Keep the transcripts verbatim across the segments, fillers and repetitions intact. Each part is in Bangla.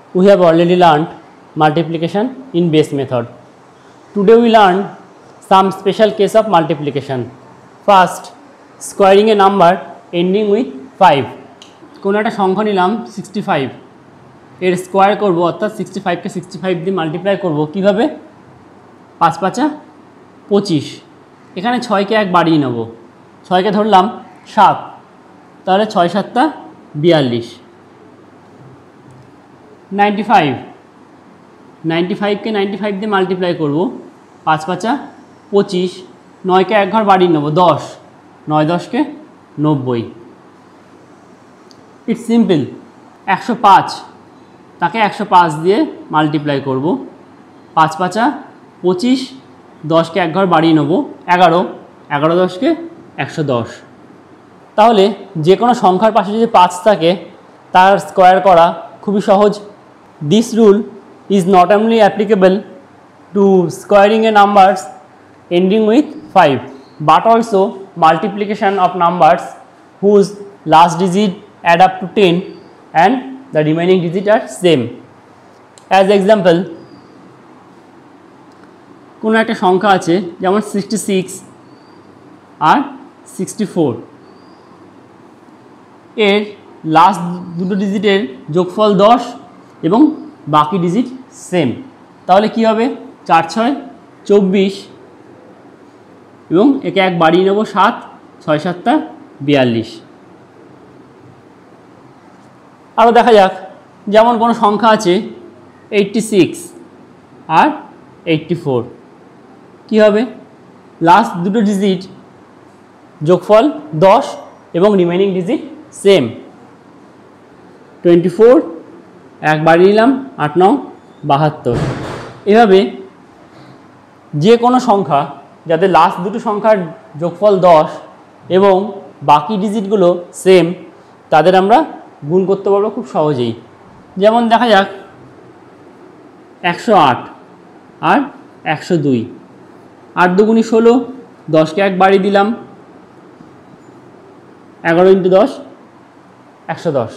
we have already learned multiplication in base method. Today we learn some special case of multiplication. First, squaring a number ending with five. কোনো একটা সংখ্যা নিলাম সিক্সটি ফাইভ, এর স্কোয়ার করবো অর্থাৎ সিক্সটি ফাইভকে সিক্সটি ফাইভ দিয়ে মাল্টিপ্লাই করবো কীভাবে? পাঁচ পাঁচা পঁচিশ, এখানে ছয়কে এক বাড়িয়ে নেব, ছয়কে ধরলাম সাত, তাহলে ছয় সাতটা বিয়াল্লিশ। নাইনটি ফাইভ, নাইনটি ফাইভকে নাইনটি ফাইভ দিয়ে মাল্টিপ্লাই করবো, পাঁচ পাঁচা পঁচিশ, নয়কে এক ঘর বাড়িয়ে নেব দশ, নয় দশকে নব্বই। It's simple. একশো পাঁচ, তাকে একশো পাঁচ দিয়ে মাল্টিপ্লাই করব, পাঁচ পাঁচা পঁচিশ, দশকে এক ঘর বাড়িয়ে নেব এগারো, এগারো দশকে একশো দশ। তাহলে যে কোনো সংখ্যার পাশে যদি পাঁচ থাকে তার স্কোয়ার করা খুবই সহজ। This rule is not only applicable to squaring a numbers ending with five but also multiplication of numbers whose last digit add up to ten and the remaining digit are same. As example, কোনো একটা সংখ্যা আছে যেমন সিক্সটি সিক্স আর সিক্সটি ফোর, এর লাস্ট দুটো ডিজিটের যোগফল দশ এবং বাকি ডিজিট সেম, তাহলে কি হবে? চার ছয় চব্বিশ এবং একে এক বাড়িয়ে নেব সাত, ছয় সাতটা বিয়াল্লিশ। আরও দেখা যাক, যেমন কোনো সংখ্যা আছে এইটটি সিক্স আর এইটটি ফোর, কী হবে? লাস্ট দুটো ডিজিট যোগফল দশ এবং remaining digit same, twenty four, এক বাড়িয়ে নিলাম আট নং বাহাত্তর। এভাবে যে কোনো সংখ্যা যাদের লাস্ট দুটো সংখ্যার যোগফল দশ এবং বাকি ডিজিটগুলো সেম তাদের আমরা গুণ করতে পারবো খুব সহজেই। যেমন দেখা যাক একশো আট আর একশো দুই, আট দুগুণি ষোলো, দশকে এক বাড়িয়ে দিলাম, এগারো ইন্টু দশ একশো দশ।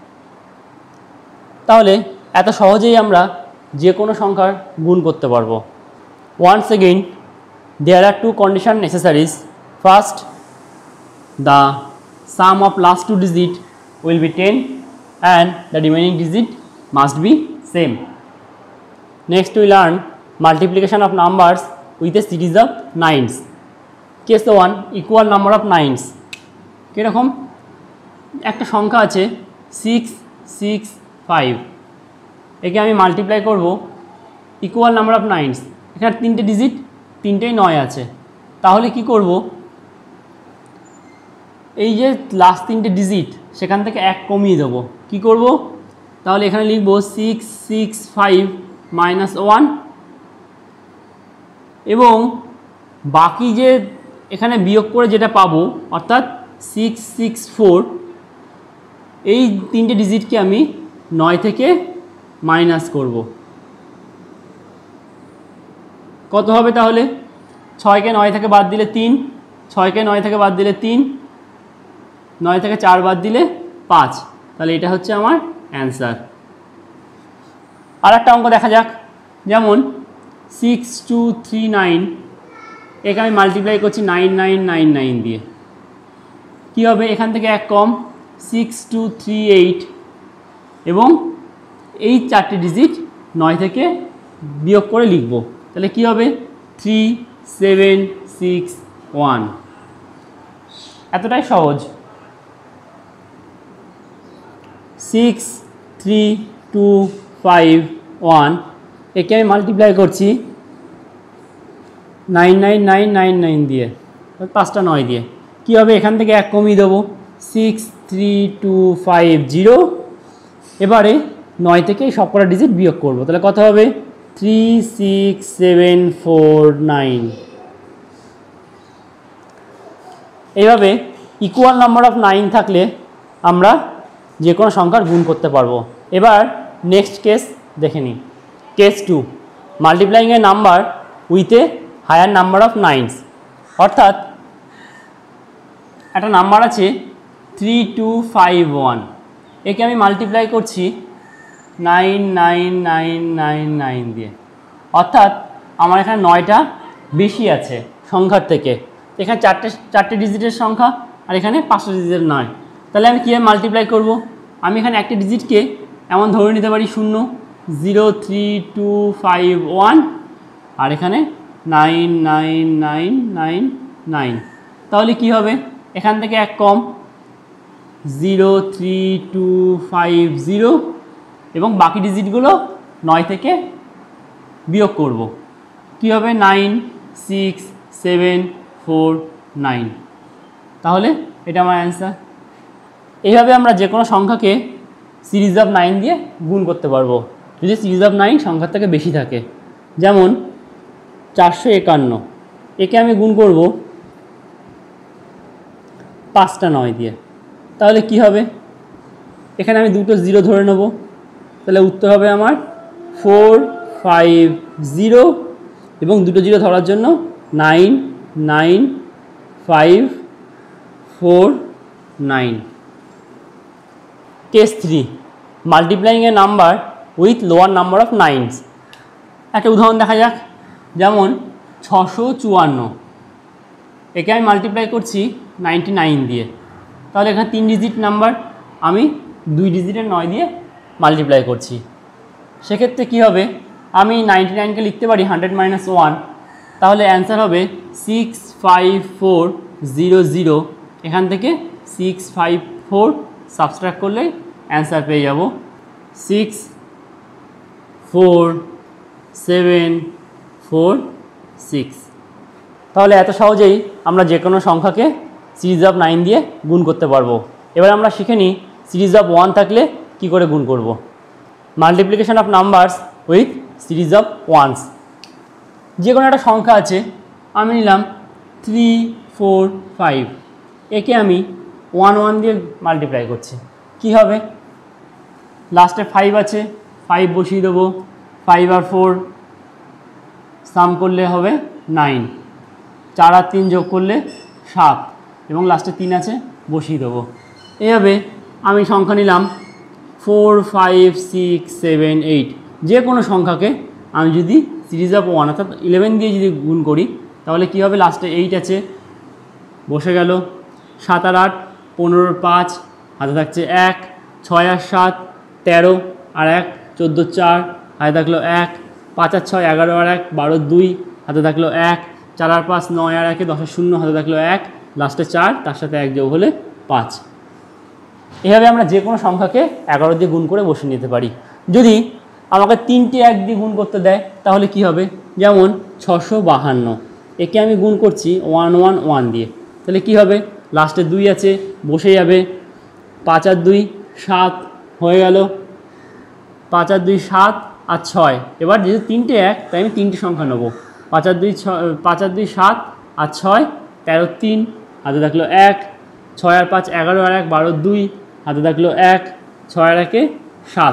তাহলে এত সহজেই আমরা যে কোনো সংখ্যার গুণ করতে পারবো। Once again, there are two conditions necessary. First, the sum of last two digit will be ten and the remaining digit must be same. Next we learn multiplication of numbers with a series of nines. Case one, equal number of nines. কিরকম? একটা সংখ্যা আছে সিক্স সিক্স ফাইভ, একে আমি মাল্টিপ্লাই করব ইকুয়াল নাম্বার অফ নাইনস, এখানে তিনটে ডিজিট তিনটেই নয় আছে, তাহলে কি করব? এই যে লাস্ট তিনটে ডিজিট সেখান থেকে এক কমিয়ে দেবো। কি করব? তাহলে এখানে লিখব six six five minus one, এবং বাকি যে এখানে বিয়োগ করে যেটা পাবো অর্থাৎ সিক্স সিক্স ফোর, এই তিনটে ডিজিটকে আমি নয় থেকে মাইনাস করব। কত হবে তাহলে? ছয়কে নয় থেকে বাদ দিলে তিন, ছয়কে নয় থেকে বাদ দিলে তিন, নয় থেকে চার বাদ দিলে পাঁচ, তাহলে এটা হচ্ছে আমার অ্যান্সার। আর একটা অঙ্ক দেখা যাক, যেমন সিক্স টু থ্রি নাইন, একে আমি মাল্টিপ্লাই করছি নাইন নাইন নাইন নাইন দিয়ে, কী হবে? এখান থেকে এক কম, সিক্স টু থ্রি এইট, এবং এই চারটে ডিজিট নয় থেকে বিয়োগ করে লিখব, তাহলে কী হবে? Three seven six one. এতটাই সহজ। Six three two five one, একে আমি মাল্টিপ্লাই করছি nine nine nine nine nine দিয়ে, পাঁচটা নয় দিয়ে, কী হবে? এখান থেকে এক কমিয়ে দেবো, six three two five zero, এবারে নয় থেকে সব কটা ডিজিট বিয়োগ করবো, তাহলে কত হবে? Three six seven four nine. এইভাবে ইকুয়াল নাম্বার অফ নাইন থাকলে আমরা যে কোনো সংখ্যার গুণ করতে পারবো। এবার নেক্সট কেস দেখে নিই। Case two, multiplying a number with a higher number of nines. অর্থাৎ একটা নাম্বার আছে থ্রি টু ফাইভ ওয়ান, একে আমি মাল্টিপ্লাই করছি nine nine nine nine nine দিয়ে। অর্থাৎ আমার এখানে নয়টা বেশি আছে সংখ্যার থেকে। এখানে চারটে চারটে ডিজিটের সংখ্যা আর এখানে পাঁচটা ডিজিটের নয়। তাহলে আমি কীভাবে মাল্টিপ্লাই করব? আমি এখানে একটা ডিজিটকে এমন ধরে নিতে পারি শূন্য, zero three two five one, আর এখানে nine nine nine nine nine. তাহলে কি হবে? এখান থেকে এক কম, zero three two five zero, এবং বাকি ডিজিটগুলো নয় থেকে বিয়োগ করব। কী হবে? Nine six seven four nine. তাহলে এটা আমার অ্যান্সার। এইভাবে আমরা যে কোনো সংখ্যাকে সিরিজ অফ নাইন দিয়ে গুণ করতে পারবো যদি সিরিজ অফ নাইন সংখ্যার থেকে বেশি থাকে। যেমন চারশো একান্ন, একে আমি গুণ করব পাঁচটা নয় দিয়ে। তাহলে কি হবে? এখানে আমি দুটো জিরো ধরে নেব। তাহলে উত্তর হবে আমার ফোর ফাইভ জিরো, এবং দুটো জিরো ধরার জন্য nine nine five four nine. Case three, multiplying a number with lower number of nines. একটা উদাহরণ দেখা যাক। যেমন ছশো চুয়ান্ন, একে আমি মাল্টিপ্লাই করছি নাইনটি নাইন দিয়ে। তাহলে এখানে তিন ডিজিট নাম্বার, আমি দুই ডিজিটের নয় দিয়ে মাল্টিপ্লাই করছি। সেক্ষেত্রে কী হবে? আমি নাইনটি নাইনকে লিখতে পারি হান্ড্রেড মাইনাস ওয়ান। তাহলে অ্যান্সার হবে six five four zero zero. এখান থেকে সিক্স ফাইভ ফোর সাবস্ট্রাক্ট করলে অ্যান্সার পেয়ে যাব six four seven four six. তাহলে এত সহজেই আমরা যে কোনো সংখ্যাকে সিরিজ অফ নাইন দিয়ে গুণ করতে পারবো। এবার আমরা শিখে নিই সিরিজ অফ ওয়ান থাকলে কি করে গুণ করব। Multiplication of numbers with series of ones. যে কোনো একটা সংখ্যা আছে, আমি নিলাম থ্রি ফোর ফাইভ, একে আমি ওয়ান ওয়ান দিয়ে মাল্টিপ্লাই করছি। কি হবে? লাস্টে ফাইভ আছে, ফাইভ বসিয়ে দেবো। ফাইভ আর ফোর সাম করলে হবে নাইন, চার আর তিন যোগ করলে সাত, এবং লাস্টে তিন আছে, বসিয়ে দেবো। এইভাবে আমি সংখ্যা নিলাম four five six seven eight. যে কোনো সংখ্যাকে আমি যদি সিরিজ অফ ওয়ান অর্থাৎ ইলেভেন দিয়ে যদি গুণ করি, তাহলে কী হবে? লাস্টে এইট আছে, বসে গেল। সাত আর আট পনেরোর পাঁচ, হাতে থাকছে এক। ছয় আর সাত তেরো, আর এক চোদ্দো, চার হাতে থাকলো এক। পাঁচ আর ছয় এগারো, আর এক বারো, দুই হাতে থাকলো এক। চার আর পাঁচ নয়, আর একে দশের শূন্য, হাতে থাকলো এক। লাস্টে চার, তার সাথে এক যোগ হলে পাঁচ। এভাবে আমরা যে কোনো সংখ্যাকে এগারো দিয়ে গুণ করে বসিয়ে নিতে পারি। যদি আমাকে তিনটে এক দিয়ে গুণ করতে দেয় তাহলে কি হবে? যেমন ছশো বাহান্ন, একে আমি গুণ করছি ওয়ান ওয়ান ওয়ান দিয়ে। তাহলে কি হবে? লাস্টে দুই আছে, বসে যাবে। পাঁচ আর দুই সাত হয়ে গেল। পাঁচ আর দুই সাত আর ছয়। এবার যেহেতু তিনটে এক, তাই আমি তিনটে সংখ্যা নেব। পাঁচ আর দুই ছয়, পাঁচ আর দুই সাত আর ছয় তেরো, তিন হাতে থাকলো এক। ছয় আর পাঁচ এগারো, আর এক বারো, দুই হাতে থাকলো এক। ছয় আর একে সাত।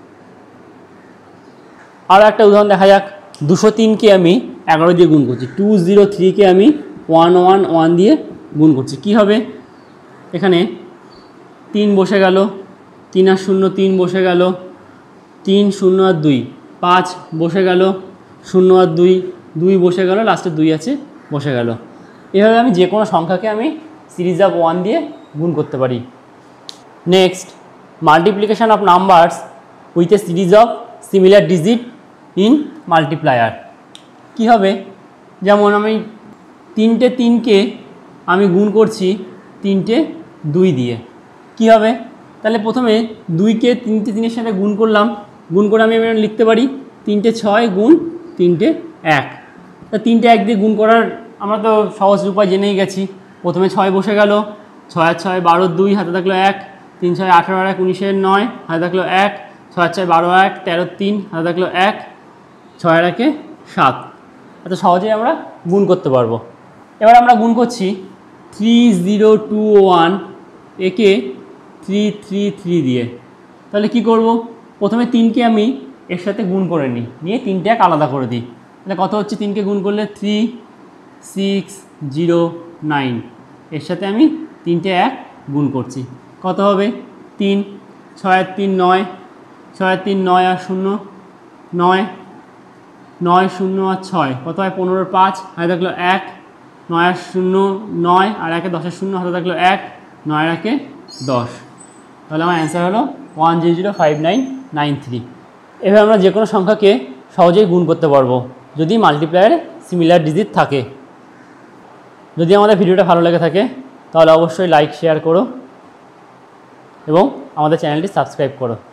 আরও একটা উদাহরণ দেখা যাক। দুশো তিনকে আমি এগারো দিয়ে গুণ করছি। টু জিরো থ্রিকে আমি ওয়ান ওয়ান ওয়ান দিয়ে গুণ করছি। কি হবে? এখানে তিন বসে গেল, তিন আর শূন্য তিন বসে গেল। তিন শূন্য আর দুই পাঁচ বসে গেল। শূন্য আর দুই দুই বসে গেল, লাস্টে দুই আছে, বসে গেল। এভাবে আমি যে কোনো সংখ্যাকে আমি সিরিজ অফ ওয়ান দিয়ে গুণ করতে পারি। Next, multiplication of numbers with a series of similar digit in multiplier. কি হবে? যেমন আমি তিনটে তিনকে আমি গুণ করছি তিনটে দুই দিয়ে। কি হবে? তাহলে প্রথমে দুইকে তিনটে তিনের সাথে গুণ করলাম। গুণ করে আমি লিখতে পারি তিনটে ছয় গুণ তিনটে এক। তা তিনটে এক দিয়ে গুণ করার আমরা তো সহজ উপায় জেনেই গেছি। প্রথমে ছয় বসে গেল। ছয় আর ছয় বারো, দুই হাতে থাকলো এক। তিন ছয় আঠারো, আর এক উনিশের নয় হাতে থাকলো এক। ছয় আর ছয় বারো, এক তেরো, তিন হাতে থাকলো এক। ছয় আর একে সাত। এত সহজেই আমরা গুণ করতে পারবো। এবার আমরা গুণ করছি থ্রি জিরো টু ওয়ান, একে থ্রি থ্রি থ্রি দিয়ে। তাহলে কি করব? প্রথমে তিনকে আমি এর সাথে গুণ করে নিই, নিয়ে তিনটে এক আলাদা করে দিই। তাহলে কত হচ্ছে? তিনকে গুণ করলে থ্রি সিক্স জিরো নাইন। এর সাথে আমি তিনটে এক গুণ করছি। কত হবে? তিন। ছয় আর তিন নয়, ছয় তিন নয় আর শূন্য নয়, নয় শূন্য আর ছয় কত হয় পনেরোর পাঁচ, হাতে থাকলো এক, নয় আর শূন্য নয় আর একে দশের শূন্য, হাতে থাকলো এক, নয় আর একে দশ। তাহলে আমার অ্যান্সার হলো one zero zero five nine nine three. এভাবে আমরা যে কোনো সংখ্যাকে সহজেই গুণ করতে পারবো যদি মাল্টিপ্লায়ারে সিমিলার ডিজিট থাকে। যদি আমাদের ভিডিওটা ভালো লেগে থাকে তাহলে অবশ্যই লাইক শেয়ার করো এবং আমাদের চ্যানেলটি সাবস্ক্রাইব করো।